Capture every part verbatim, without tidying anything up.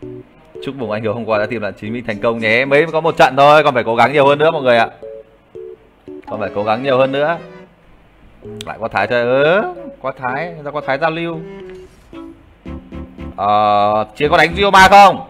Chúc mừng anh Hiếu hôm qua đã tìm lại chính mình thành công nhé. Mới có một trận thôi, còn phải cố gắng nhiều hơn nữa mọi người ạ. Còn phải cố gắng nhiều hơn nữa. Lại có Thái chơi ớ, có Thái, ra có Thái giao lưu. Ờ, Chiến có đánh Gioma không?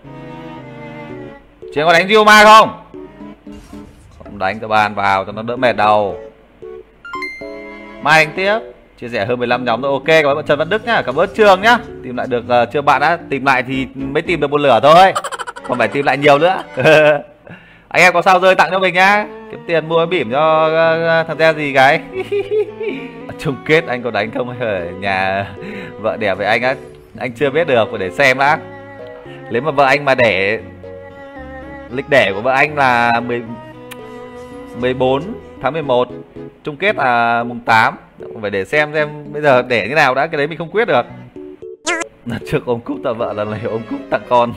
Chiến có đánh Gioma không? Không đánh, cho bàn vào cho nó đỡ mệt đầu. Mai đánh tiếp. Chia sẻ hơn mười lăm nhóm rồi. Ok, cảm ơn bạn Trần Văn Đức nhá, cảm ơn Trường nhá. Tìm lại được uh, chưa bạn đã tìm lại thì mới tìm được một lửa thôi. Còn phải tìm lại nhiều nữa. Anh em có sao rơi tặng cho mình nhá. Kiếm tiền mua bỉm cho uh, thằng Gia gì cái. Chung kết anh có đánh không ở nhà vợ đẻ với anh á? Anh chưa biết được, phải để xem đã. Nếu mà vợ anh mà đẻ, lịch đẻ của vợ anh là mười bốn tháng mười một, chung kết là mùng tám. Phải để xem xem bây giờ đẻ như nào đã, cái đấy mình không quyết được. Lần trước ôm cúp tặng vợ, lần này ôm cúp tặng con.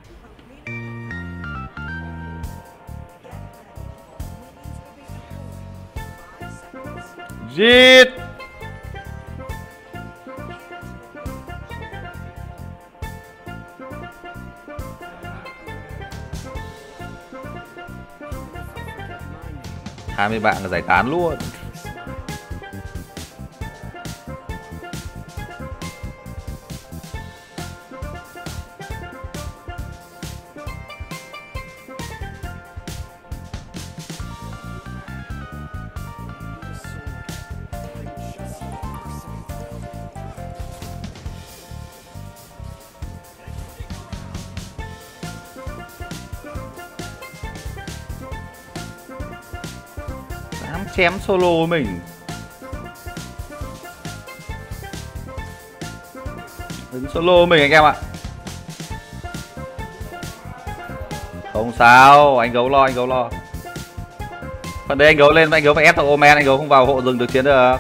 Giết. hai mươi bạn là giải tán luôn. Chém solo mình. Đứng solo mình anh em ạ. Không sao, anh Gấu lo, anh Gấu lo. Phần đây anh Gấu lên, anh Gấu phải ép thằng Omen, anh Gấu không vào hộ rừng được chiến được.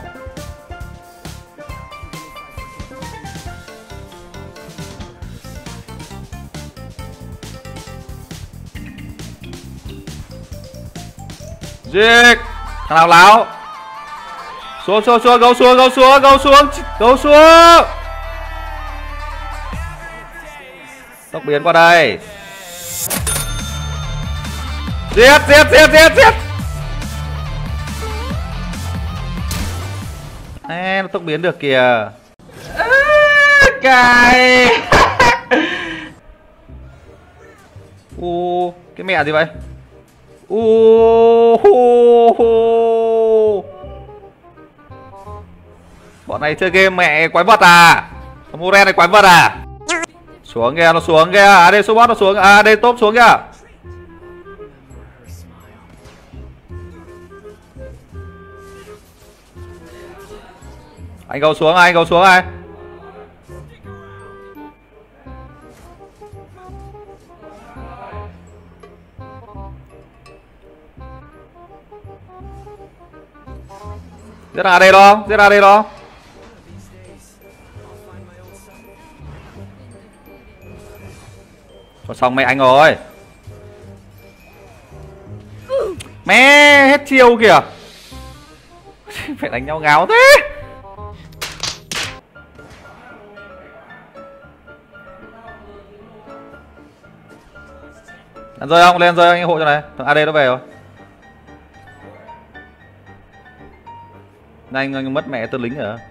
Giết. Thằng nào láo. Xuống xuống xuống, Gấu xuống, Gấu xuống, Gấu xuống, Gấu xuống. Tốc biến qua đây. Giết, giết, giết, giết, giết. Ê, nó tốc biến được kìa. À, cài. Ô, cái mẹ gì vậy? Uh, uh, uh. Bọn này chơi game mẹ quái vật à? Thằng Moren này quái vật à? Xuống kìa, nó xuống kìa. À đây số bot nó xuống. À đây top xuống kìa. Anh Gấu xuống, anh Gấu xuống ai? Giết ra đây đó, giết ra đây đó. Có xong mẹ anh rồi. Mẹ hết chiêu kìa. Phải đánh nhau ngáo thế. Ăn rơi không? Lên rơi anh hộ cho này. Thằng a đê nó về rồi. Anh, anh mất mẹ tên lính rồi.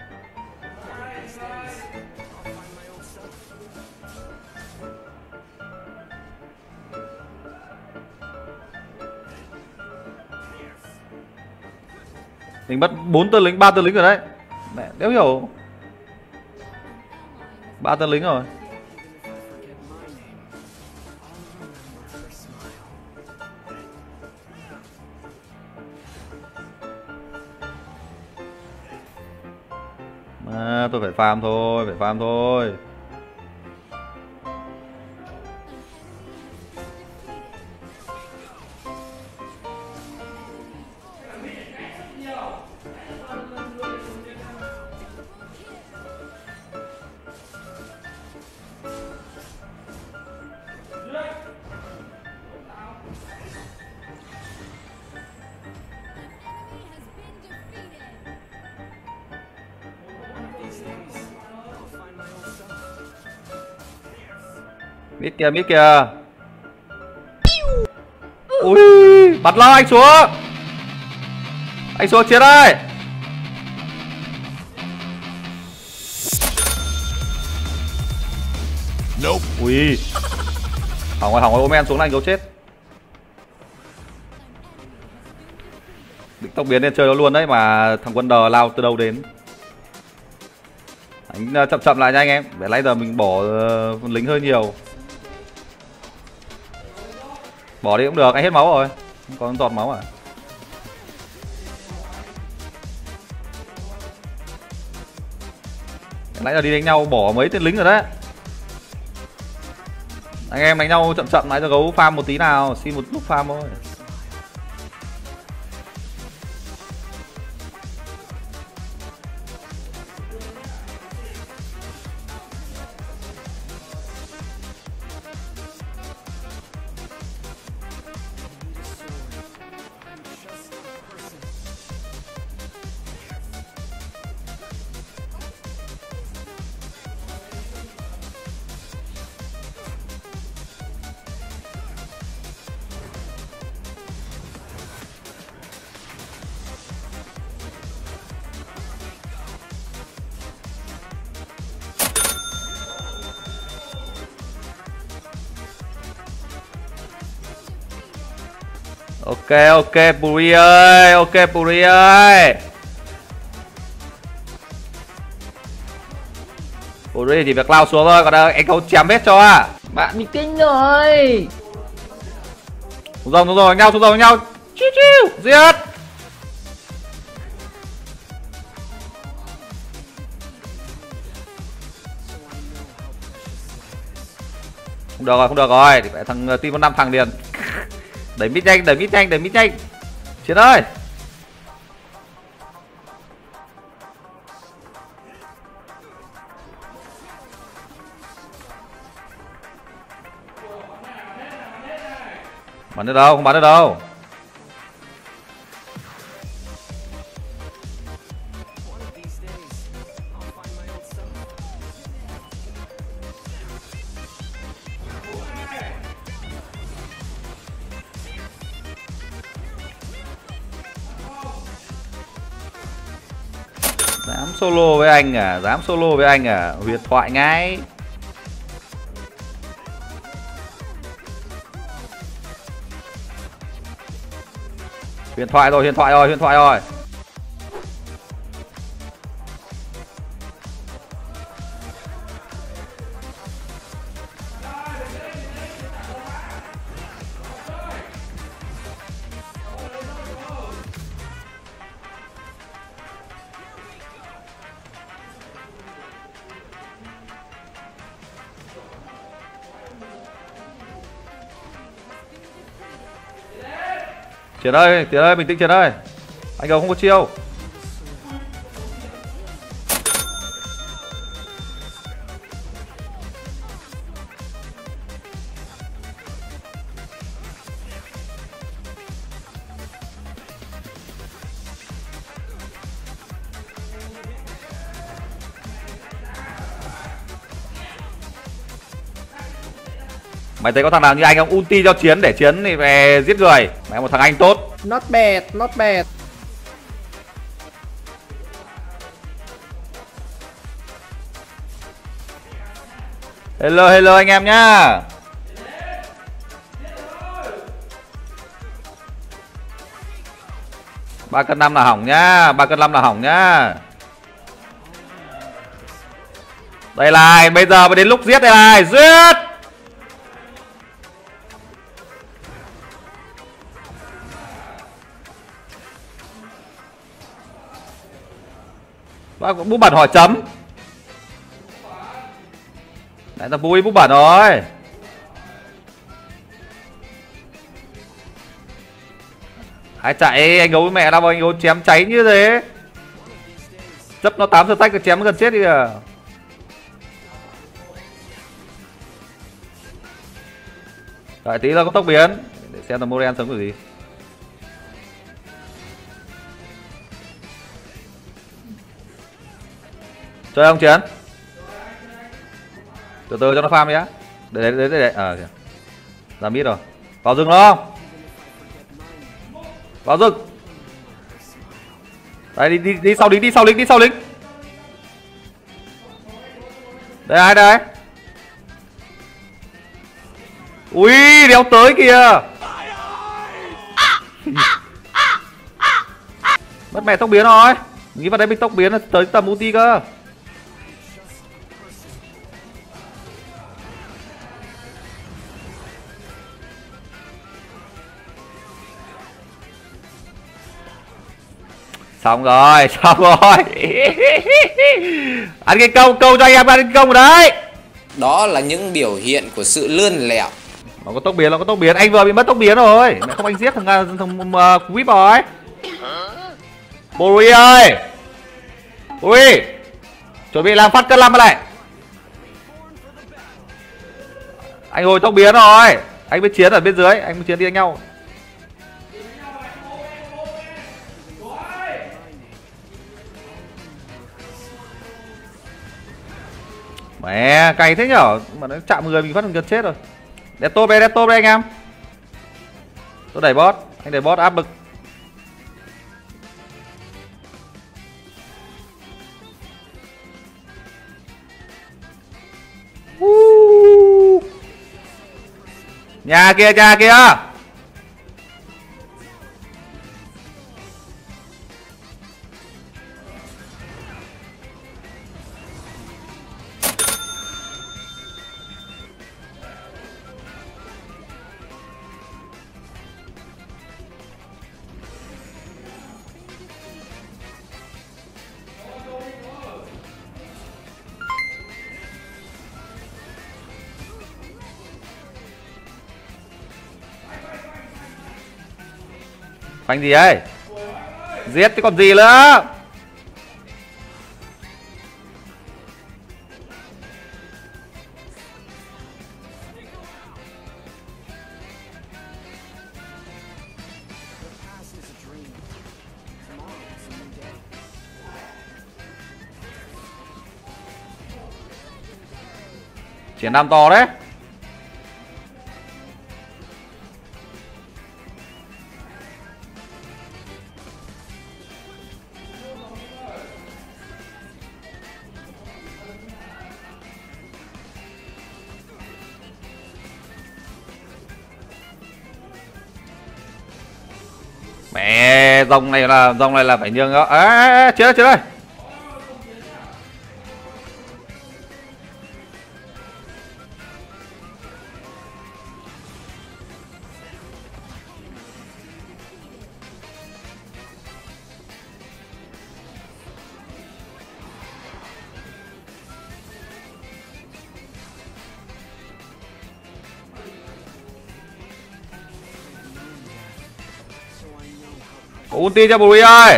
Mình mất bốn tên lính, ba tên lính rồi đấy. Mẹ đéo hiểu. Ba tên lính rồi. À, tôi phải farm thôi, phải farm thôi. Mít kìa, mít kìa. Ui, bắn lo anh xuống. Anh xuống chiến ơi. Nope. Ui. Hỏng rồi, hỏng rồi, Omen xuống này gấu chết. Định tốc biến lên chơi nó luôn đấy mà thằng Quân Đờ lao từ đâu đến. Anh chậm chậm lại nha anh em. Để nãy giờ mình bỏ uh, lính hơi nhiều. Bỏ đi cũng được, anh hết máu rồi. Không còn giọt máu à. Nãy giờ đi đánh nhau bỏ mấy tên lính rồi đấy. Anh em đánh nhau chậm chậm lại cho gấu farm một tí nào, xin một lúc farm thôi. Ok ok Puri ơi, ok Puri ơi. Puri thì việc lao xuống thôi, còn anh không chém hết cho à. Bạn bị kinh rồi. Xuống rồi, xuống rồi, đánh nhau, xuống rồi, đánh nhau. Chiu chiu, giết. Không được rồi, không được rồi, thì phải thằng team có năm thằng liền. Đẩy mít nhanh, đẩy mít nhanh, đẩy mít nhanh. Chiến ơi. Bắn được đâu, không bắn được đâu. Dám solo với anh à, dám solo với anh à, huyền thoại ngay. Huyền thoại rồi, huyền thoại rồi, huyền thoại rồi. Chiến ơi, Tiến ơi, bình tĩnh Chiến ơi. Anh gấu không có chiêu. Mày thấy có thằng nào như anh không? Ulti cho Chiến để Chiến thì về giết người. Mày một thằng anh tốt. Not bad, not bad. Hello hello anh em nhá. Ba cân năm là hỏng nhá, ba cân năm là hỏng nhá. Đây này, bây giờ mới đến lúc giết đây này, giết. Bút bẩn hỏi chấm. Lại là vui bút bẩn rồi. Hãy chạy, anh gấu mẹ đâu anh gấu chém cháy như thế. Chấp nó tám stack chém nó gần chết đi à. Đợi tí là có tốc biến để xem là Moren sống kiểu gì. Chơi không Chiến? Từ từ cho nó farm nhá. Đấy đấy đấy đấy. À kìa. Ra mid rồi. Vào rừng nó không? Vào rừng. Đây đi đi đi sau lính, đi sau lính, đi sau lính. Đây ai đây? Ui, đéo tới kìa. Mất mẹ tốc biến rồi. Nghĩ vào đây mình tốc biến là tới tầm ulti cơ. Xong rồi, xong rồi. Ăn cái công, câu cho anh em ăn cái công ở đấy. Đó là những biểu hiện của sự lươn lẹo. Nó có tốc biến, nó có tốc biến. Anh vừa bị mất tốc biến rồi. Mẹ không anh giết thằng thằng, thằng uh, Whip rồi. Bori ơi. Bori. Chuẩn bị làm phát cân năm lại. Anh hồi tốc biến rồi. Anh biết chiến ở bên dưới, anh biết chiến đi đánh nhau. Mẹ cày thế nhở, mà nó chạm người mình phát gần chết rồi. Đét top đây, đét top đây anh em. Tôi đẩy boss, anh đẩy boss áp lực. uh. Nhà kia, nhà kia. Phanh gì ấy? Giết chứ còn gì nữa. Chiến nam to đấy. Mẹ dòng này là dòng này là phải nhường đó. À, chết rồi, chết rồi. Có ulti cho Bùi ơi.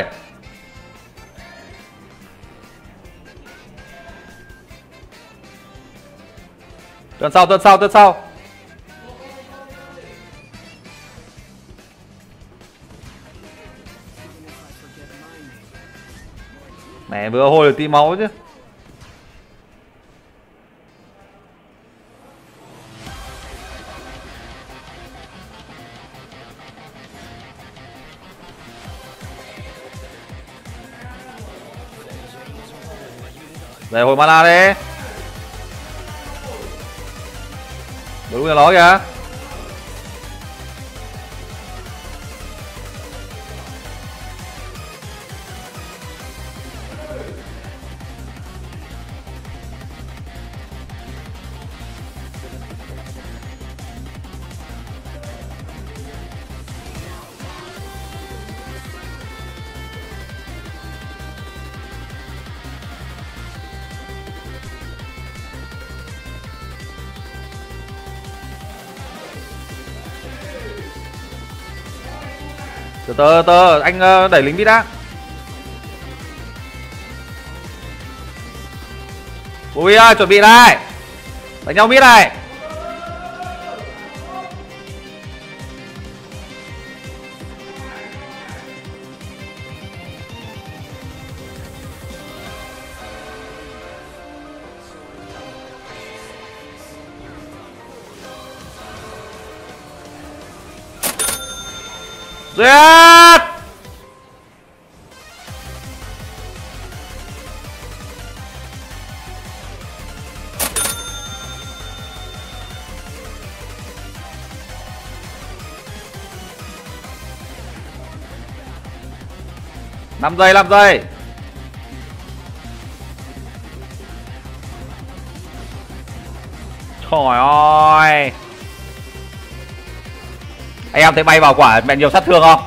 Tuần sau, tuần sau, tuần sau. Mẹ vừa hồi được tí máu chứ. Về hồi mana đi. Đúng là nó kìa. Từ từ từ anh đẩy lính bít đã. Ui ơi chuẩn bị đây. Đánh nhau bít này. Duyệt. năm giây, năm giây. Trời ơi. Anh em thấy bay vào quả mẹ nhiều sát thương không?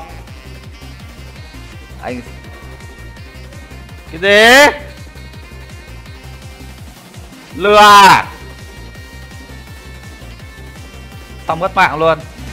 Anh cái gì? Lừa à? Xong mất mạng luôn.